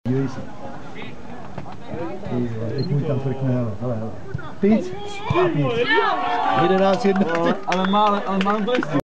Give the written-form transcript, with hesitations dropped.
Dívej se. Teď můj tam frkne, hele. Pít. 11-1. Ale málem to jezdí.